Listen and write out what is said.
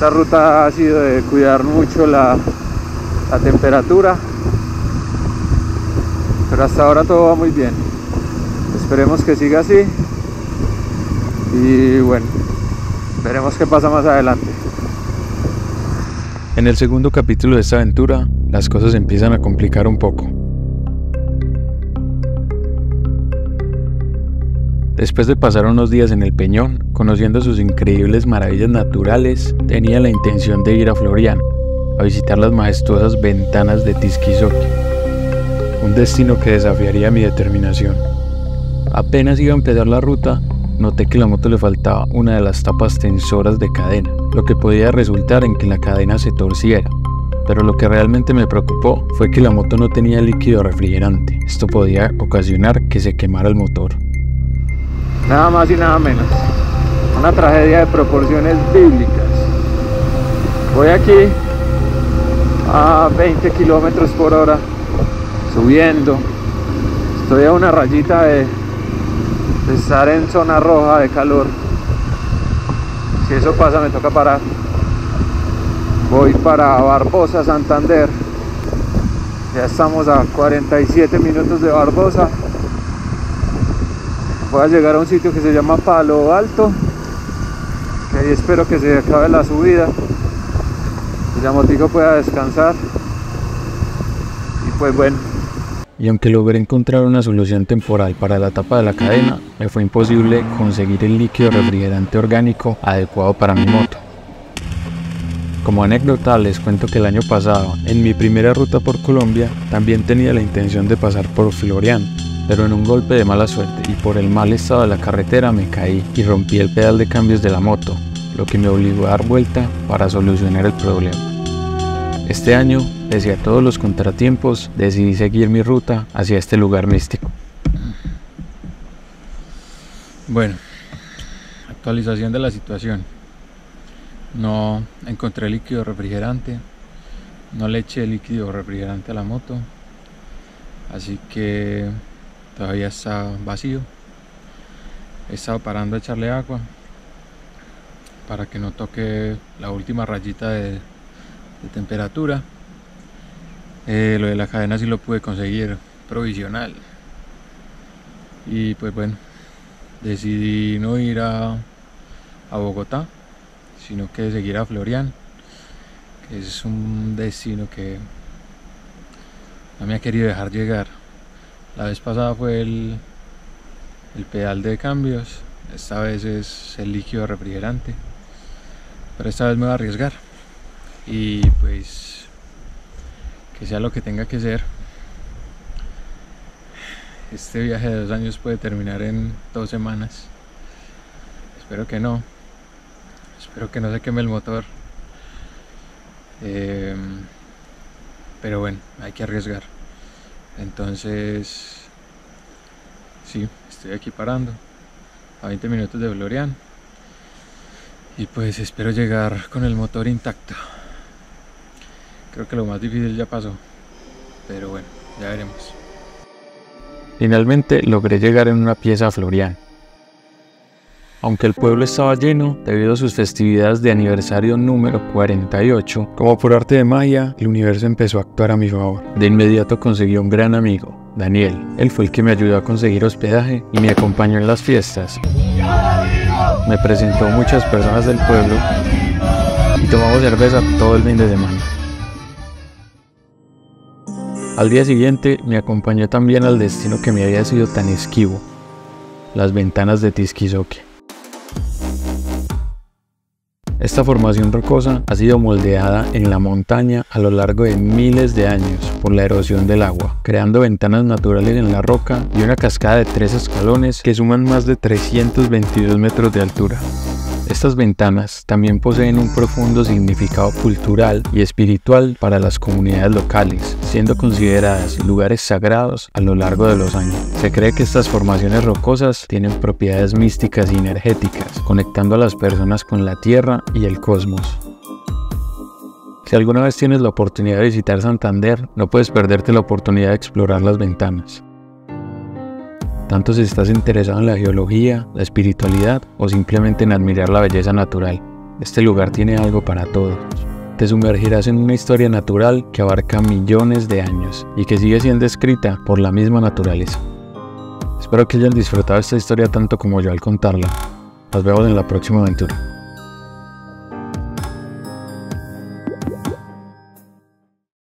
Esta ruta ha sido de cuidar mucho la temperatura, pero hasta ahora todo va muy bien. Esperemos que siga así y bueno, veremos qué pasa más adelante. En el segundo capítulo de esta aventura, las cosas empiezan a complicar un poco. Después de pasar unos días en el Peñón, conociendo sus increíbles maravillas naturales, tenía la intención de ir a Florian, a visitar las majestuosas ventanas de Tisquizoqui, un destino que desafiaría mi determinación. Apenas iba a empezar la ruta, noté que a la moto le faltaba una de las tapas tensoras de cadena, lo que podía resultar en que la cadena se torciera. Pero lo que realmente me preocupó fue que la moto no tenía líquido refrigerante. Esto podía ocasionar que se quemara el motor. Nada más y nada menos. Una tragedia de proporciones bíblicas. Voy aquí a 20 kilómetros por hora, subiendo. Estoy a una rayita de estar en zona roja de calor. Si eso pasa me toca parar. Voy para Barbosa, Santander. Ya estamos a 47 minutos de Barbosa. Voy a llegar a un sitio que se llama Palo Alto, que ahí espero que se acabe la subida y la motico pueda descansar. Y pues bueno. Y aunque logré encontrar una solución temporal para la tapa de la cadena, me fue imposible conseguir el líquido refrigerante orgánico adecuado para mi moto. Como anécdota les cuento que el año pasado, en mi primera ruta por Colombia, también tenía la intención de pasar por Florian, pero en un golpe de mala suerte y por el mal estado de la carretera me caí y rompí el pedal de cambios de la moto, lo que me obligó a dar vuelta para solucionar el problema. Este año, pese a todos los contratiempos, decidí seguir mi ruta hacia este lugar místico. Bueno, actualización de la situación. No encontré líquido refrigerante, no le eché líquido refrigerante a la moto, así que todavía está vacío. He estado parando a echarle agua para que no toque la última rayita de temperatura. Lo de la cadena sí lo pude conseguir provisional. Y pues bueno, decidí no ir a Bogotá, sino que seguir a Florian, que es un destino que no me ha querido dejar llegar. La vez pasada fue el pedal de cambios, esta vez es el líquido refrigerante, pero esta vez me voy a arriesgar y pues que sea lo que tenga que ser. Este viaje de 2 años puede terminar en 2 semanas, espero que no. Espero que no se queme el motor, pero bueno, hay que arriesgar. Entonces, sí, estoy aquí parando a 20 minutos de Florian y pues espero llegar con el motor intacto. Creo que lo más difícil ya pasó, pero bueno, ya veremos. Finalmente logré llegar en una pieza a Florian. Aunque el pueblo estaba lleno debido a sus festividades de aniversario número 48, como por arte de magia, el universo empezó a actuar a mi favor. De inmediato conseguí un gran amigo, Daniel. Él fue el que me ayudó a conseguir hospedaje y me acompañó en las fiestas. Me presentó muchas personas del pueblo y tomamos cerveza todo el fin de semana. Al día siguiente me acompañó también al destino que me había sido tan esquivo, las ventanas de Tisquizoqui. Esta formación rocosa ha sido moldeada en la montaña a lo largo de miles de años por la erosión del agua, creando ventanas naturales en la roca y una cascada de 3 escalones que suman más de 322 metros de altura. Estas ventanas también poseen un profundo significado cultural y espiritual para las comunidades locales, siendo consideradas lugares sagrados a lo largo de los años. Se cree que estas formaciones rocosas tienen propiedades místicas y energéticas, conectando a las personas con la tierra y el cosmos. Si alguna vez tienes la oportunidad de visitar Santander, no puedes perderte la oportunidad de explorar las ventanas. Tanto si estás interesado en la geología, la espiritualidad o simplemente en admirar la belleza natural. Este lugar tiene algo para todos. Te sumergirás en una historia natural que abarca millones de años y que sigue siendo escrita por la misma naturaleza. Espero que hayan disfrutado esta historia tanto como yo al contarla. Nos vemos en la próxima aventura.